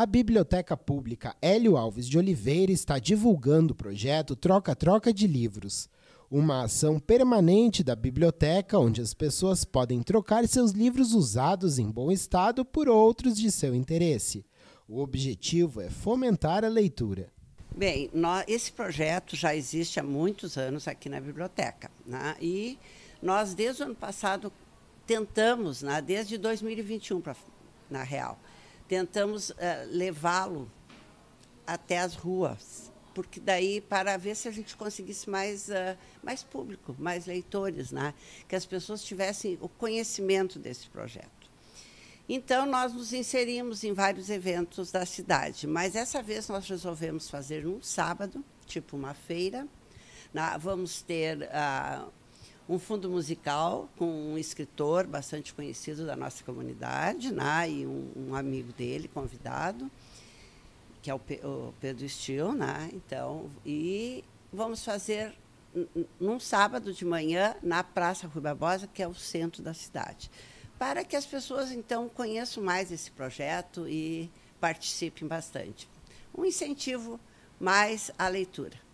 A Biblioteca Pública Hélio Alves de Oliveira está divulgando o projeto Troca-Troca de Livros, uma ação permanente da biblioteca onde as pessoas podem trocar seus livros usados em bom estado por outros de seu interesse. O objetivo é fomentar a leitura. Bem, esse projeto já existe há muitos anos aqui na biblioteca, né? E nós, desde o ano passado, tentamos, né, desde 2021, na real, tentamos levá-lo até as ruas, porque daí para ver se a gente conseguisse mais público, mais leitores, né? Que as pessoas tivessem o conhecimento desse projeto. Então, nós nos inserimos em vários eventos da cidade, mas essa vez nós resolvemos fazer um sábado, tipo uma feira. Vamos ter um fundo musical com um escritor bastante conhecido da nossa comunidade, né, e um amigo dele, convidado, que é o Pedro Stil, né? Então, e vamos fazer num sábado de manhã na Praça Rui Barbosa, que é o centro da cidade, para que as pessoas, então, conheçam mais esse projeto e participem bastante. Um incentivo mais à leitura.